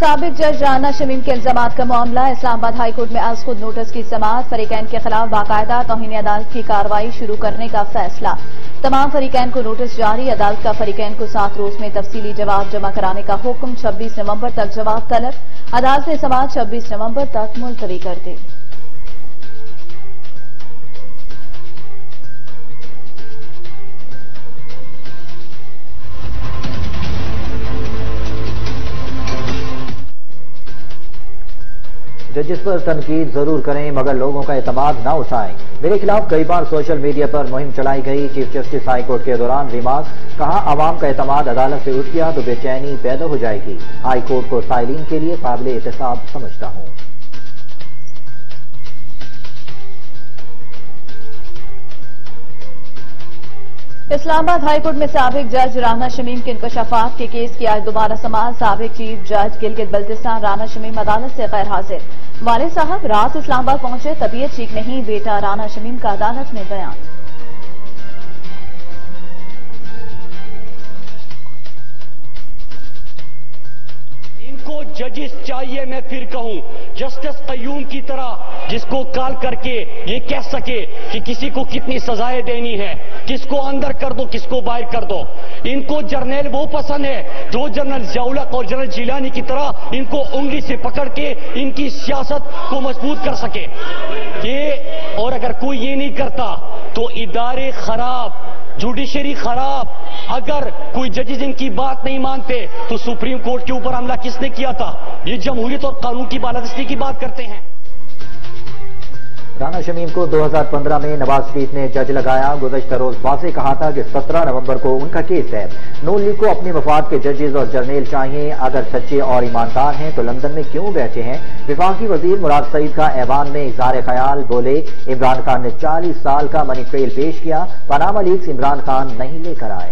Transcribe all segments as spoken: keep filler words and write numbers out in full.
साबिक जज राना शमीम के इल्जामात का मामला इस्लामाबाद हाई कोर्ट में आज खुद नोटिस की समाअत। फरीकैन के खिलाफ बाकायदा तौहीन अदालत की कार्रवाई शुरू करने का फैसला। तमाम फरीकैन को नोटिस जारी। अदालत का फरीकैन को सात रोज में तफसीली जवाब जमा कराने का हुक्म। छब्बीस नवंबर तक जवाब तलब। अदालत ने समाअत छब्बीस नवंबर तक मुलतवी कर दी। जजेस पर तनकीद जरूर करें मगर लोगों का एतमाद न उठाएं। मेरे खिलाफ कई बार सोशल मीडिया पर मुहिम चलाई गई। चीफ जस्टिस हाई कोर्ट के दौरान रिमार्क, कहा आवाम का एतमाद अदालत से उठ गया तो बेचैनी पैदा हो जाएगी। हाई कोर्ट को साइलिन के लिए काबिल एहतसाब समझता हूं। इस्लामाबाद हाईकोर्ट में साबिक जज राना शमीम के इंकशाफात के केस की आज दोबारा समाअत। साबिक चीफ जज गिलगित बल्तिस्तान राना शमीम अदालत से गैर हाजिर। वालिद साहब रात इस्लामाबाद पहुंचे, तबीयत ठीक नहीं। बेटा राना शमीम का अदालत में बयान। इनको जजेस चाहिए, मैं फिर कहूं, जस्टिस कय्यूम की तरह जिसको कॉल करके ये कह सके कि किसी को कितनी सजाएं देनी है, किसको अंदर कर दो, किसको बाहर कर दो। इनको जर्नल वो पसंद है जो जनरल ज़ियाउल और जनरल जिलानी की तरह इनको उंगली से पकड़ के इनकी सियासत को मजबूत कर सके ये। और अगर कोई ये नहीं करता तो इदारे खराब, जुडिशरी खराब। अगर कोई जजेस इनकी बात नहीं मानते तो सुप्रीम कोर्ट के ऊपर हमला किसने किया था? ये जमहूरियत और कानून की बालादस्ती की बात करते हैं। राना शमीम को दो हज़ार पंद्रह में नवाज शरीफ ने जज लगाया। गुज़श्ता रोज वाज़ेह कहा था कि सत्रह नवंबर को उनका केस है। नून लीग को अपने मफाद के जजेस और जर्नल चाहिए। अगर सच्चे और ईमानदार हैं तो लंदन में क्यों बैठे हैं? विफाकी वजीर मुराद सईद का ऐवान में इज़हार ख्याल, बोले इमरान खान ने चालीस साल का मनी ट्रेल पेश किया। पनामा लीक्स इमरान खान नहीं लेकर आए।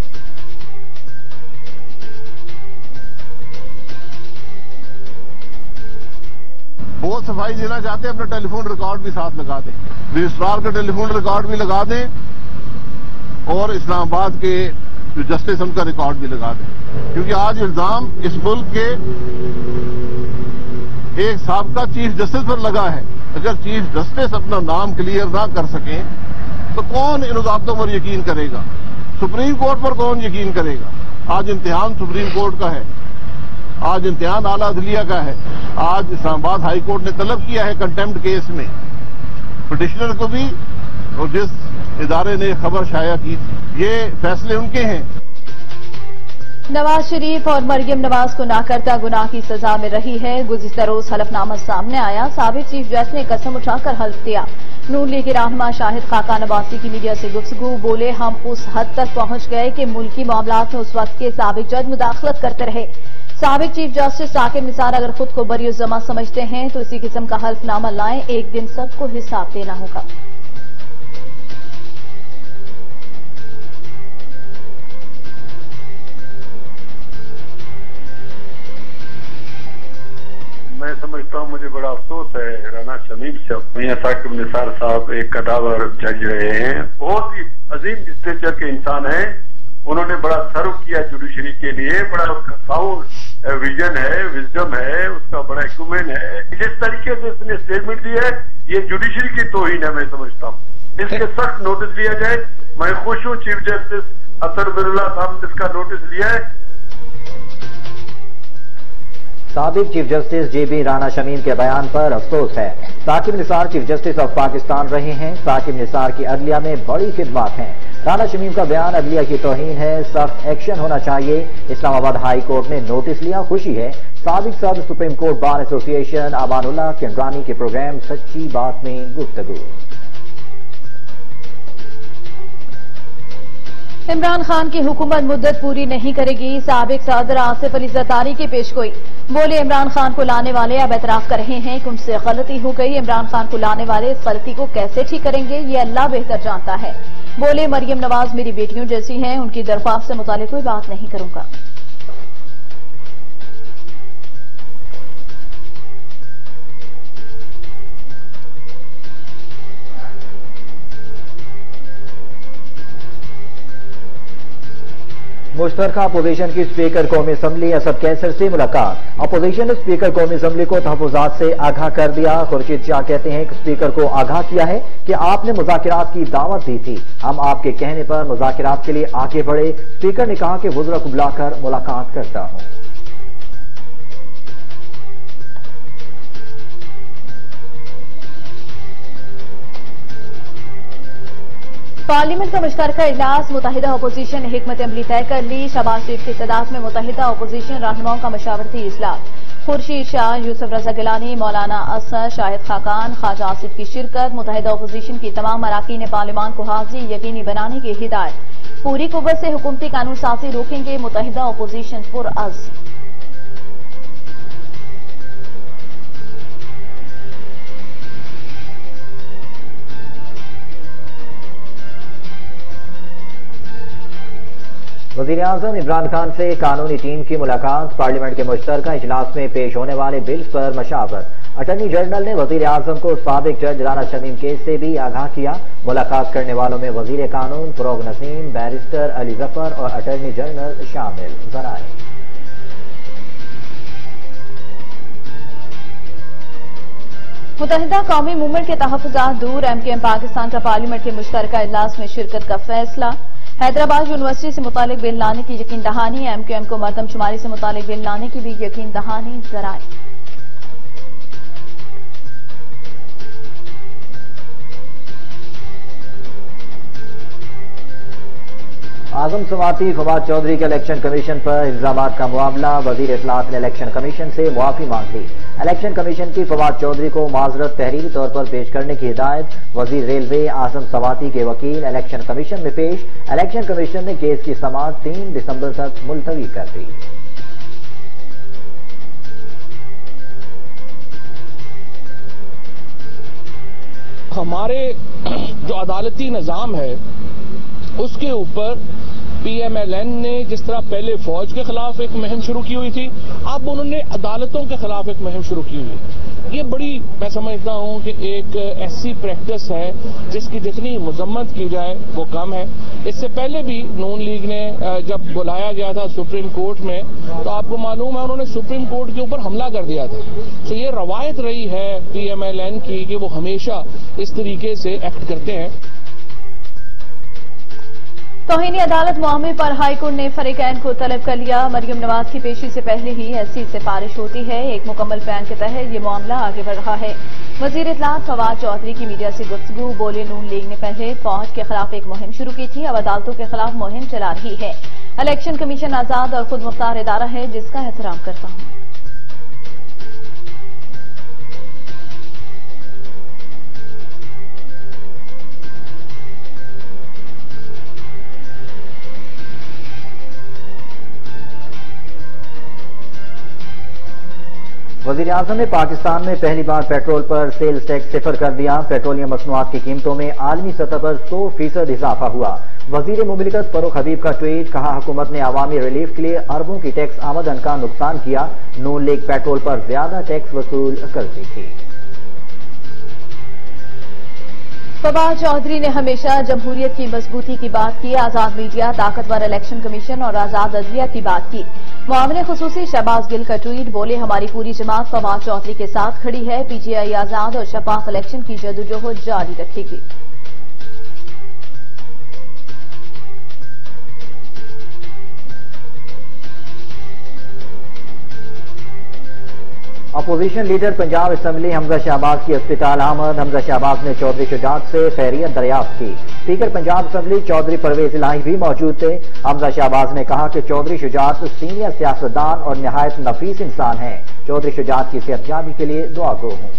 बहुत सफाई देना चाहते हैं, अपना टेलीफोन रिकॉर्ड भी साथ लगा दें, रजिस्ट्रार का टेलीफोन रिकॉर्ड भी लगा दें और इस्लामाबाद के जो जस्टिस उनका रिकॉर्ड भी लगा दें। क्योंकि आज इल्जाम इस मुल्क के एक साबका चीफ जस्टिस पर लगा है। अगर चीफ जस्टिस अपना नाम क्लियर ना कर सकें तो कौन इन वजारतों पर यकीन करेगा? सुप्रीम कोर्ट पर कौन यकीन करेगा? आज इम्तिहान सुप्रीम कोर्ट का है, आज इम्तिहान आला अदलिया का है। आज इस्लामाबाद हाई कोर्ट ने तलब किया है कंटेम्प्ट केस में पिटिशनर को भी और जिस इदारे ने खबर शाया की, ये फैसले उनके हैं। नवाज शरीफ और मरियम नवाज को नाकर्ता गुनाह की सजा में रही है। गुज़िश्ता रोज हलफनामा सामने आया। साबिक चीफ जज ने कसम उठाकर हल्फ दिया। नून लीग के रहनुमा शाहिद खाकान अब्बासी की मीडिया से गुफ्तगू, बोले हम उस हद तक पहुंच गए कि मुल्की मामलात में उस वक्त के साबिक जज मुदाखलत करते रहे। साबिक चीफ जस्टिस साकिब निसार अगर खुद को बरी जमा समझते हैं तो इसी किस्म का हल्फनामा लाएं। एक दिन सबको हिसाब देना होगा। मैं समझता हूं, मुझे बड़ा अफसोस है राना शमीम से। मियां साकिब निसार साहब एक कदावर जज रहे हैं, बहुत ही अजीम स्टेचर के इंसान हैं। उन्होंने बड़ा सर्व किया जुडिशरी के लिए, बड़ा उसका साउंड विजन है, विजडम है, उसका बड़ा एक्यूमेन है। जिस तरीके से इसने स्टेटमेंट दी है ये जुडिशरी की तौहीन है, मैं समझता हूँ। इसके सख्त नोटिस लिया जाए। मैं खुश हूँ चीफ जस्टिस असर बिरुल्ला साहब ने इसका नोटिस लिया है। साबिक chief justice J B Rana Shamim के बयान पर अफसोस है। Saqib Nisar chief justice of Pakistan रहे हैं। साकिब निसार की अदलिया में बड़ी खिदमत हैं। राना शमीम का बयान अदलिया की तौहीन है, सख्त एक्शन होना चाहिए। इस्लामाबाद हाई कोर्ट ने नोटिस लिया, खुशी है। साबिक सदर supreme court bar association Amanullah Kimrani के प्रोग्राम सच्ची बात में गुफ्तगू। इमरान खान की हुकूमत मुद्दत पूरी नहीं करेगी। साबिक सदर आसिफ अली जरदारी की पेशगोई, बोले इमरान खान को लाने वाले अब एतराफ कर रहे हैं कि उनसे गलती हो गई। इमरान खान को लाने वाले इस गलती को कैसे ठीक करेंगे ये अल्लाह बेहतर जानता है। बोले मरियम नवाज मेरी बेटियों जैसी हैं, उनकी दरख्वास्त से मुतालिक कोई बात नहीं करूंगा। मुश्तरका अपोजिशन की स्पीकर कौमी असम्बली असद कैसर से मुलाकात। अपोजिशन ने स्पीकर कौमी असम्बली को तहफुजात से आगाह कर दिया। खुर्शीद शाह कहते हैं कि स्पीकर को आगाह किया है कि आपने मुज़ाकिरात की दावत दी थी, हम आपके कहने पर मुज़ाकिरात के लिए आगे बढ़े। स्पीकर ने कहा कि वज़रा को बुलाकर मुलाकात करता हूं। पार्लियामेंट का मुश्तरका इजलास, मुत्तहिदा अपोजिशन ने हिकमत अमली तय कर ली। शहबाज शरीफ की सदारत में मुत्तहिदा अपोजिशन रहनुमाओं का मशावरती इजलास। खुर्शीद शाह, यूसुफ रजा गिलानी, मौलाना असद, शाहिद खाकान, ख्वाजा आसिफ की शिरकत। मुत्तहिदा अपोजिशन की तमाम अराकीन पार्लियामान को हाजिरी यकीनी बनाने की हिदायत। पूरी कुव्वत से हुकूमती कानून साजी रोकेंगे मुत्तहिदा अपोजिशन पुरअज़्म। वज़ीर-ए-आज़म इमरान खान से कानूनी टीम की मुलाकात। पार्लियामेंट के मुश्तरका इजलास में पेश होने वाले बिल्स पर मशावरत। अटॉर्नी जनरल ने वज़ीर-ए-आज़म को साबिक जज राना शमीम केस से भी आगाह किया। मुलाकात करने वालों में वज़ीर कानून फरोग नसीम, बैरिस्टर अली जफर और अटॉर्नी जनरल शामिल। ज़राए मुत्तहिदा कौमी मूवमेंट के तहफ़्फ़ुज़ात दूर। एम क्यू एम पाकिस्तान का पार्लियामेंट के मुश्तरका इजलास में शिरकत का फैसला। हैदराबाद यूनिवर्सिटी से मुतालिक बिल लाने की यकीन दहानी। एम क्यू एम को मरदमशुमारी से मुतालिक बिल लाने की भी यकीन दहानी। ज़राए आजम समाती फवाद चौधरी के इलेक्शन कमीशन पर इल्जामात का मामला। वजीर इत्तलात ने इलेक्शन कमीशन से मुआफी मांग ली। इलेक्शन कमीशन की फवाद चौधरी को माजरत तहरीरी तौर पर पेश करने की हिदायत। वजीर रेलवे आजम समाती के वकील इलेक्शन कमीशन में पेश। इलेक्शन कमीशन ने केस की समाअत तीन दिसंबर तक मुलतवी कर दी। हमारे जो अदालती निजाम है उसके ऊपर पीएमएलएन ने जिस तरह पहले फौज के खिलाफ एक मुहिम शुरू की हुई थी, अब उन्होंने अदालतों के खिलाफ एक मुहिम शुरू की हुई है। ये बड़ी मैं समझता हूं कि एक ऐसी प्रैक्टिस है जिसकी जितनी मजम्मत की जाए वो कम है। इससे पहले भी नून लीग ने जब बुलाया गया था सुप्रीम कोर्ट में, तो आपको मालूम है उन्होंने सुप्रीम कोर्ट के ऊपर हमला कर दिया था। तो ये रवायत रही है पीएमएलएन की कि वो हमेशा इस तरीके से एक्ट करते हैं। तौहीनी अदालत मामले पर हाईकोर्ट ने फरीकैन को तलब कर लिया। मरियम नवाज की पेशी से पहले ही ऐसी सिफारिश होती है। एक मुकम्मल प्लान के तहत ये मामला आगे बढ़ रहा है। वजीर इत्तलात फवाद चौधरी की मीडिया से गुफ्तगू। बोले, नून लीग ने पहले फौज के खिलाफ एक मुहिम शुरू की थी, अब अदालतों के खिलाफ मुहिम चला रही है। इलेक्शन कमीशन आजाद और खुद मुख्तार इदारा है जिसका एहतराम करता हूं। वज़ीर-ए-आज़म ने पाकिस्तान में पहली बार पेट्रोल पर सेल्स टैक्स सिफर कर दिया। पेट्रोलियम मसनूआत की कीमतों में आलमी सतह पर सौ फीसद इजाफा हुआ। वजीर मुमलिकत फरूख हबीब का ट्वीट। कहा, हुकूमत ने अवामी रिलीफ के लिए अरबों की टैक्स आमदन का नुकसान किया। नून लीग पेट्रोल पर ज्यादा टैक्स वसूल करती थी। फवाद चौधरी ने हमेशा जमहूरियत की मजबूती की बात की। आजाद मीडिया, ताकतवर इलेक्शन कमीशन और आजाद अदलिया की बात की। मामले खुसूसी शहबाज गिल का ट्वीट। बोले, हमारी पूरी जमात फवाद चौधरी के साथ खड़ी है। पीटीआई आजाद और शफाफ इलेक्शन की जदोजहद जारी रखेगी। Opposition leader Punjab assembly Hamza Shahbaz की अस्पताल आमद। हमजा शहबाज ने चौधरी शुजात से खैरियत दरियाफ्त की। स्पीकर पंजाब असम्बली चौधरी परवेज इलाही भी मौजूद थे। हमजा शहबाज ने कहा कि चौधरी शुजात सीनियर सियासतदान और निहायत नफीस इंसान हैं। चौधरी शुजात की सेहतयाबी के लिए दुआ गो हूं।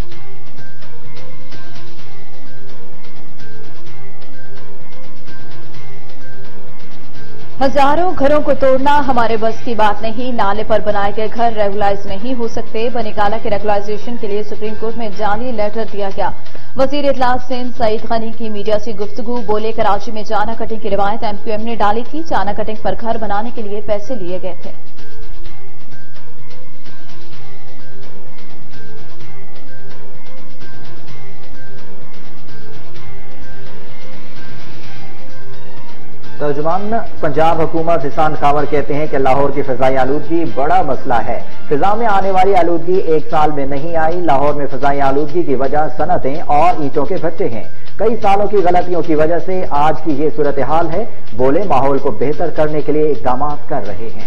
हजारों घरों को तोड़ना हमारे बस की बात नहीं। नाले पर बनाए गए घर रेगुलाइज नहीं हो सकते। बनीकाला के रेगुलाइजेशन के लिए सुप्रीम कोर्ट में जाली लेटर दिया गया। वजीर इत्तलात सिंध सईद गनी की मीडिया से गुफ्तगू। बोले, कराची में चाना कटिंग की रिवायत एमक्यूएम ने डाली थी। चाना कटिंग पर घर बनाने के लिए पैसे लिए गए थे। तर्जुमान पंजाब हुकूमत हिसान खावर कहते हैं कि लाहौर की फिजाई आलूदगी बड़ा मसला है। फिजा में आने वाली आलूदगी एक साल में नहीं आई। लाहौर में फिजाई आलूदगी की वजह सनतें और ईंटों के भट्टे हैं। कई सालों की गलतियों की वजह से आज की ये सूरत हाल है। बोले माहौल को बेहतर करने के लिए इकदाम कर रहे हैं।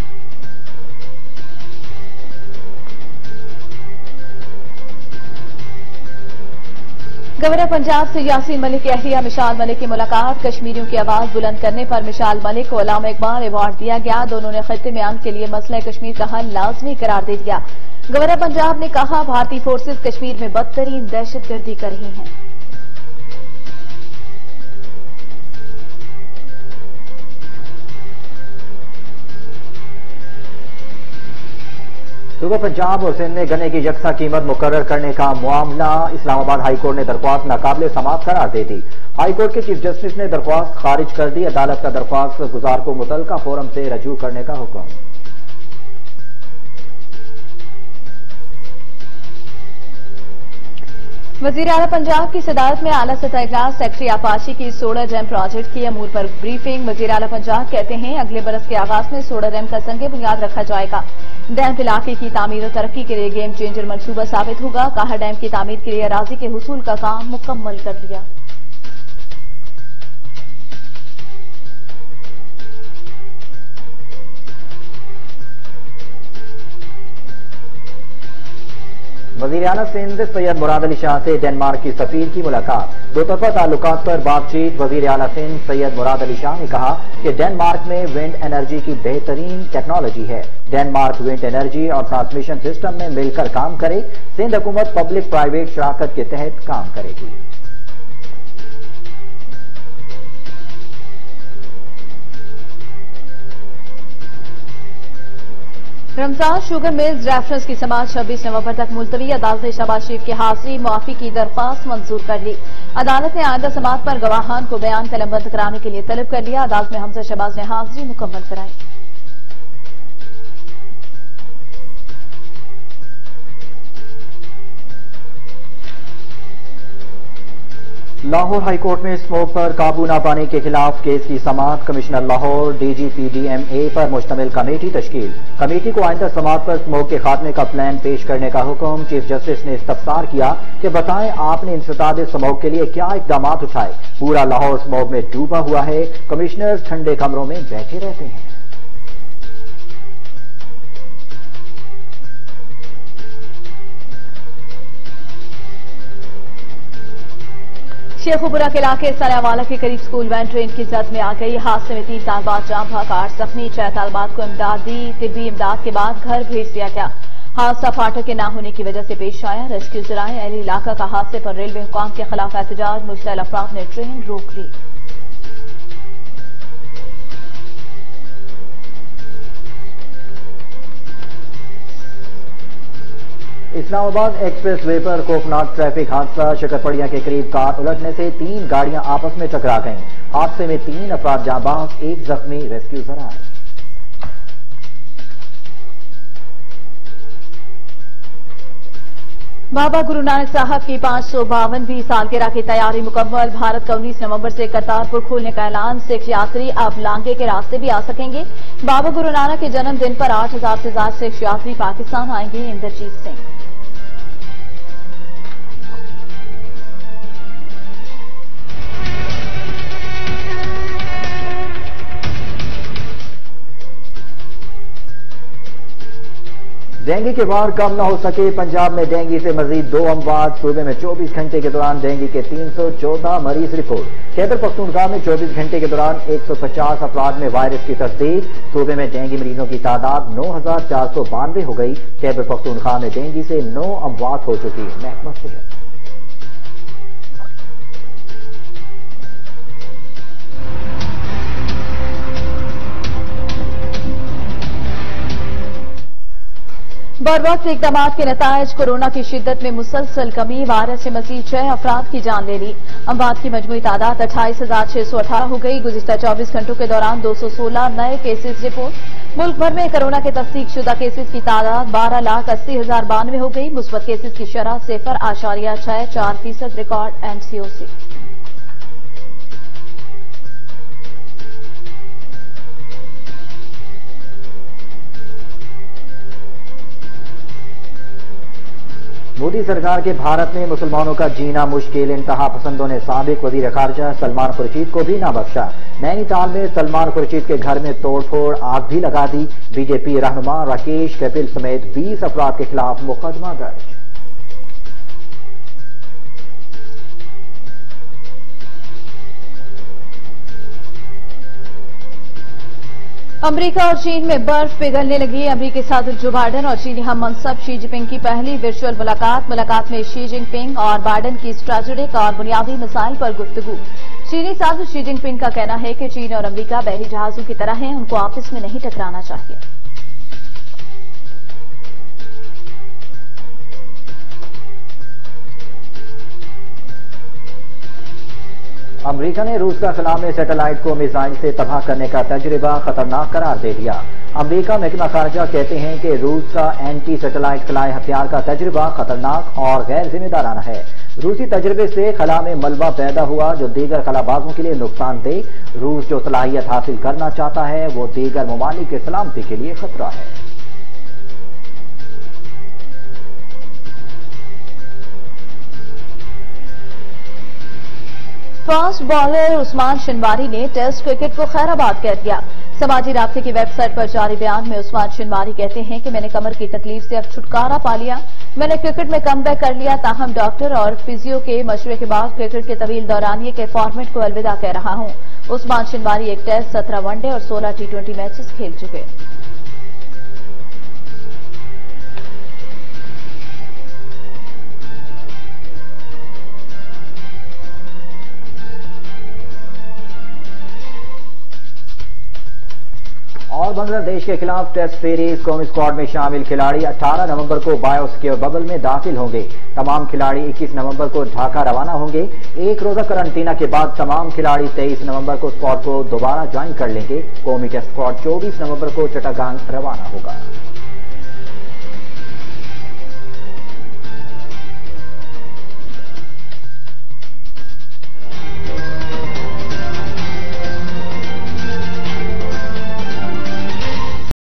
गवर्नर पंजाब से यासीन मलिक की अहलिया मिसाल मलिक की मुलाकात। कश्मीरियों की आवाज बुलंद करने पर मिसाल मलिक को अल्लामा इकबाल अवार्ड दिया गया। दोनों ने खित्ते में अमन के लिए मसला कश्मीर का हल लाजमी करार दे दिया। गवर्नर पंजाब ने कहा, भारतीय फोर्सेज कश्मीर में बदतरीन दहशतगर्दी कर रही हैं। सूबे पंजाब और सिंध में गन्ने की यकसा कीमत मुकर्रर करने का मामला। इस्लामाबाद हाईकोर्ट ने दरख्वास्त नाकाबिले समाअत करार दे दी। हाईकोर्ट के चीफ जस्टिस ने दरख्वास्त खारिज कर दी। अदालत का दरख्वास्त गुजार को मुतल्लिका फोरम से रजू करने का हुक्म। वजीर आला पंजाब की सदारत में आला सतह इजलास। सेक्रेटरी आपाशी की सोलर डैम प्रोजेक्ट के अमूर पर ब्रीफिंग। वजीर आला पंजाब कहते हैं, अगले बरस के आगाज में सोलर डैम का संगे बुनियाद रखा जाएगा। डैम इलाके की तामीर और तरक्की के लिए गेम चेंजर मंसूबा साबित होगा। कहा, डैम की तामीर के लिए अराजी के हुसूल का काम मुकम्मल कर लिया। वजीर आला सिंध सैयद मुराद अली शाह से डेनमार्क की सफीर की मुलाकात। दो तरफा ताल्लुकात पर बातचीत। वजीर आला सिंध सैयद मुराद अली शाह ने कहा कि डेनमार्क में विंड एनर्जी की बेहतरीन टेक्नोलॉजी है। डेनमार्क विंड एनर्जी और ट्रांसमिशन सिस्टम में मिलकर काम करे। सिंध हुकूमत पब्लिक प्राइवेट शराकत के तहत काम करेगी। रमजान शुगर मिल्स रेफरेंस की समाअत छब्बीस नवंबर तक मुलतवी। अदालत ने शहबाज शरीफ की हाजिरी मुआफी की दरख्वास्त मंजूर कर ली। अदालत ने आइंदा समाअत पर गवाहान को बयान कलमबंद कराने के लिए तलब कर लिया। अदालत में हमजा शहबाज ने हाजिरी मुकम्मल कराई। लाहौर हाईकोर्ट में स्मोक पर काबू न पाने के खिलाफ केस की समाअत। कमिश्नर लाहौर डीजीपीडीएमए पर मुश्तमिल कमेटी तश्कील। कमेटी को आइंदा समाअत पर स्मोक के खात्मे का प्लान पेश करने का हुक्म। चीफ जस्टिस ने इस्तफसार किया कि बताएं आपने इंसदाद स्मोक के लिए क्या इकदाम उठाए। पूरा लाहौर स्मोक में डूबा हुआ है। कमिश्नर ठंडे कमरों में बैठे रहते हैं। शेखुपुरा के इलाके सलावाला के करीब स्कूल वैन ट्रेन की जद में आ गई। हादसे में तीन तालबात जाम भाग, आठ जख्मी। छह तालबात को इमदादी तिब्बी इमदाद के बाद घर भेज दिया गया। हादसा फाटक के न होने की वजह से पेश आया। रेस्क्यू जराए अहल इलाका का हादसे पर रेलवे हुकाम के खिलाफ एहतजाज। मुश्तल अफराद ने ट्रेन रोक ली। इस्लामाबाद एक्सप्रेस वे पर खौफनाक ट्रैफिक हादसा। शकरपड़िया के करीब कार उलटने से तीन गाड़ियां आपस में टकरा गईं। हादसे में तीन अफराद जांबाज, एक जख्मी। रेस्क्यू जराए। बाबा गुरु नानक साहब की पांच सौ बावनवीं सालगिरह की तैयारी मुकम्मल। भारत का उन्नीस नवंबर से करतारपुर खोलने का ऐलान। सिख यात्री अब लांगे के रास्ते भी आ सकेंगे। बाबा गुरु नानक के जन्मदिन पर आठ हजार से ज्यादा सिख यात्री पाकिस्तान आएंगे। इंद्रजीत सिंह। डेंगू के वार कम न हो सके। पंजाब में डेंगू से मजीद दो अमवात। सूबे में चौबीस घंटे के दौरान डेंगू के तीन सौ चौदह मरीज रिपोर्ट। खैबर पख्तूनख्वा में चौबीस घंटे के दौरान एक सौ पचास अफराद में वायरस की तस्दीक। सूबे में डेंगू मरीजों की तादाद नौ हजार चार सौ बानवे हो गई। खैबर पख्तूनख्वा में डेंगू से नौ अमवात हो चुकी। महकमा सेहत। बर वक्त इकदाम के नतायज। कोरोना की शिद्दत में मुसलसल कमी। वायरस से मजीद छह अफराद की जान ले ली। अमवात की मजमूई तादाद अट्ठाईस हजार छह सौ अठारह हो गई। गुज़िश्ता चौबीस घंटों के दौरान दो सौ सोलह नए केसेस रिपोर्ट। मुल्क भर में कोरोना के तस्दीक शुदा केसेस की तादाद बारह लाख अस्सी हजार बानवे हो गई। मुस्बत केसेस की शरह सिफर आशारिया छह चार फीसद रिकॉर्ड एमसीओसी। मोदी सरकार के भारत में मुसलमानों का जीना मुश्किल, इंतहा पसंदों ने साबिक वजीर खारजा सलमान खुर्शीद को भी ना बख्शा। नैनीताल में सलमान खुर्शीद के घर में तोड़फोड़, आग भी लगा दी। बीजेपी रहनुमा राकेश कपिल समेत बीस अफराद के खिलाफ मुकदमा दर्ज। अमेरिका और चीन में बर्फ पिघलने लगी। अमेरिकी सदर जो बाइडेन और चीनी हम मनसब शी जिनपिंग की पहली वर्चुअल मुलाकात। मुलाकात में शी जिनपिंग और बाइडेन की स्ट्रेटेजिक और बुनियादी मिसाइल पर गुफ्तगू। चीनी सदर शी जिनपिंग का कहना है कि चीन और अमेरिका बहरी जहाजों की तरह हैं, उनको आपस में नहीं टकराना चाहिए। अमेरिका ने रूस का खला में सैटेलाइट को मिसाइल से तबाह करने का तजुर्बा खतरनाक करार दे दिया। अमेरिका महकमा खारजा कहते हैं कि रूस का एंटी सैटेलाइट खलाए हथियार का तजुर्बा खतरनाक और गैर जिम्मेदाराना है। रूसी तजुर्बे से खला में मलबा पैदा हुआ जो दीगर खलाबाजों के लिए नुकसानदेह। रूस जो सलाहियत हासिल करना चाहता है वो दीगर ममालिक की सलामती के लिए खतरा है। फास्ट बॉलर उस्मान शिनवारी ने टेस्ट क्रिकेट को खैराबाद कह दिया। समाजी राब्ते की वेबसाइट पर जारी बयान में उस्मान शिनवारी कहते हैं कि मैंने कमर की तकलीफ से अब छुटकारा पा लिया। मैंने क्रिकेट में कमबैक कर लिया, ताहम डॉक्टर और फिजियो के मशवरे के बाद क्रिकेट के तवील दौरानिये के फॉर्मेट को अलविदा कह रहा हूं। उस्मान शिनवारी एक टेस्ट, सत्रह वनडे और सोलह टी ट्वेंटी मैचेस खेल चुके। और बांग्लादेश के खिलाफ टेस्ट सीरीज कौमी स्क्वाड में शामिल खिलाड़ी अठारह नवंबर को बायोस्क्योर बबल में दाखिल होंगे। तमाम खिलाड़ी इक्कीस नवंबर को ढाका रवाना होंगे। एक रोजा करंटीना के बाद तमाम खिलाड़ी तेईस नवंबर को स्क्वाड को दोबारा ज्वाइन कर लेंगे। कौमी टेस्ट स्क्वाड चौबीस नवंबर को चट्टागांग रवाना होगा।